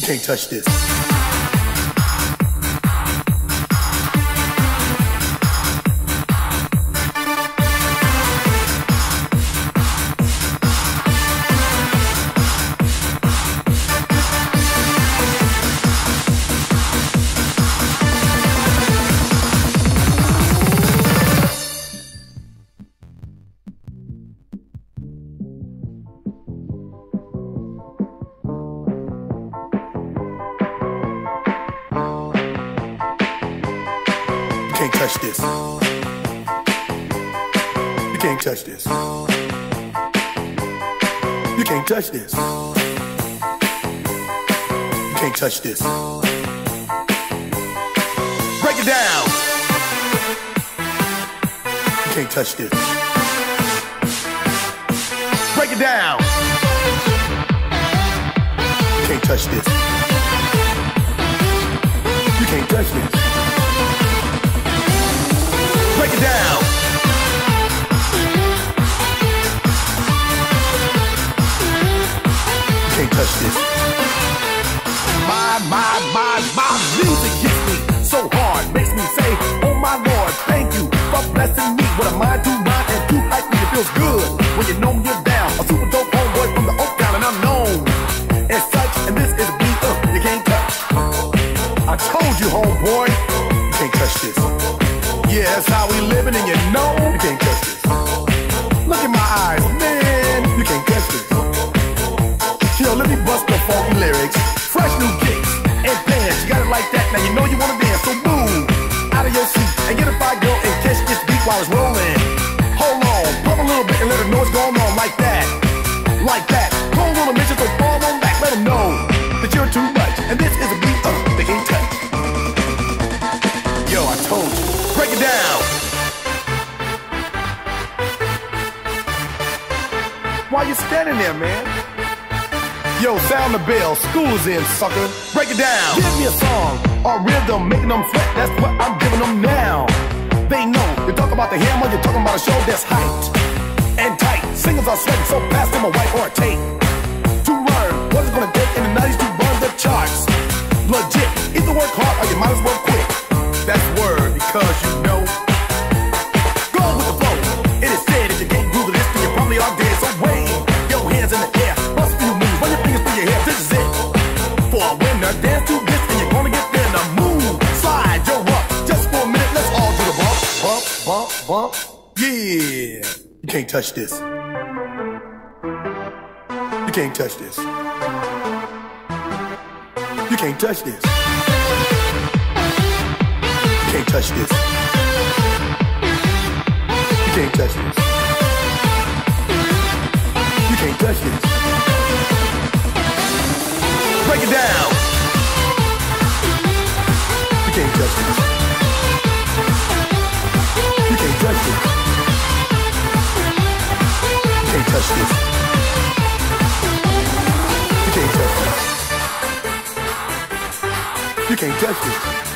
can't touch this. You can't touch this. You can't touch this. You can't touch this. You can't touch this. Break it down. You can't touch this. Break it down. You can't touch this. You can't touch this. Break it down. You can't touch this. My music hits me so hard, makes me say, oh my Lord, thank you for blessing me with a mind to rhyme and to hype me. It feels good when you know you're down. A super dope homeboy from the Oak Town, and I'm known as such. And this is a beat you can't touch. I told you, homeboy, you can't touch this. Yeah, that's how we living, and you know you can't touch this. Look in my eyes, man, you can't touch this. Yo, let me bust the funky lyrics, fresh new kicks and dance. You got it like that, now you know you wanna dance, so move out of your seat and get a fire girl and catch this beat while it's rolling. Hold on, pump a little bit and let her know what's going on, like that, like that. Hold on a minute, so fall on back, let them know that you're too much, and this is a beat they can't touch. Yo, I told you. Break it down. Why you standing there, man? Yo, sound the bell. School is in, sucker. Break it down. Give me a song or rhythm, making them sweat. That's what I'm giving them now. They know. You talk about the hammer, you're talking about a show that's hyped and tight. Singers are sweating, so pass them a white or a tape to learn what it's gonna take in the 90s to run the charts. Legit. Either work hard or you might as well quit. That's word, because you know. Go with the flow. It is said if you can't groove this, then you probably are dead. So wave your hands in the air, bust a few moves, run your fingers through your hair. This is it for a winner. Dance to this, and you're gonna get there. Now move, slide your up. Just for a minute, let's all do the bump, bump, bump, bump. Yeah, you can't touch this. You can't touch this. You can't touch this. You can't touch this. You can't touch this. You can't touch this. Break it down. You can't touch this. You can't touch this. You can't touch this. You can't touch this. You can't touch this.